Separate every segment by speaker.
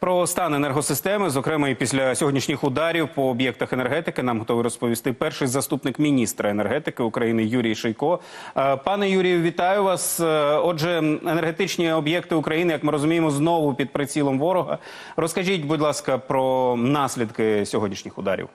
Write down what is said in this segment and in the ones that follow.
Speaker 1: про стан енергосистеми, зокрема і після сьогоднішніх ударів по об'єктах енергетики, нам готовий розповісти перший заступник міністра енергетики України Юрій Шийко. Пане Юрію, вітаю вас. Отже, енергетичні об'єкти України, як ми розуміємо, знову під прицілом ворога. Розкажіть, будь ласка, про наслідки сьогоднішніх ударів.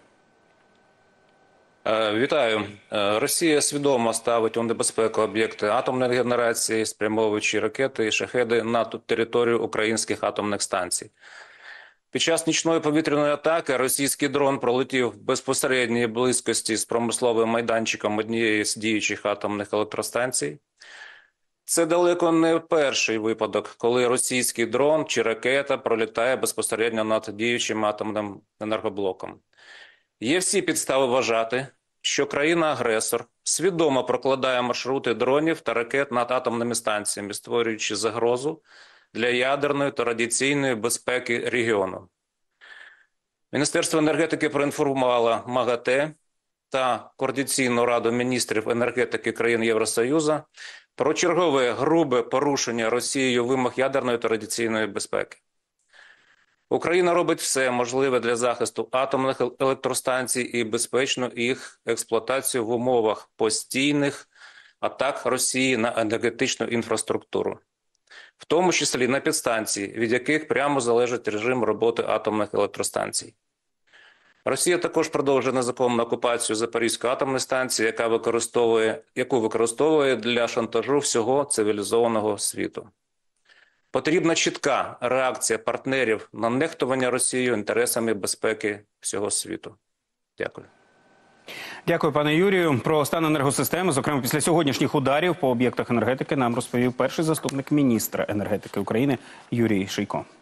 Speaker 2: Вітаю. Росія свідомо ставить у небезпеку об'єкти атомної генерації, спрямовуючи ракети і шахеди на територію українських атомних станцій. Під час нічної повітряної атаки російський дрон пролетів в безпосередній близькості з промисловим майданчиком однієї з діючих атомних електростанцій. Це далеко не перший випадок, коли російський дрон чи ракета пролітає безпосередньо над діючим атомним енергоблоком. Є всі підстави вважати, що країна-агресор свідомо прокладає маршрути дронів та ракет над атомними станціями, створюючи загрозу для ядерної та радіаційної безпеки регіону. Міністерство енергетики проінформувало МАГАТЕ та Координаційну раду міністрів енергетики країн Євросоюзу про чергове грубе порушення Росією вимог ядерної та радіаційної безпеки. Україна робить все можливе для захисту атомних електростанцій і безпечну їх експлуатацію в умовах постійних атак Росії на енергетичну інфраструктуру, в тому числі на підстанції, від яких прямо залежить режим роботи атомних електростанцій. Росія також продовжує незаконну окупацію Запорізької атомної станції, яку використовує для шантажу всього цивілізованого світу. Потрібна чітка реакція партнерів на нехтування Росією інтересами безпеки всього світу. Дякую.
Speaker 1: Дякую, пане Юрію. Про стан енергосистеми, зокрема після сьогоднішніх ударів по об'єктах енергетики, нам розповів перший заступник міністра енергетики України Юрій Шийко.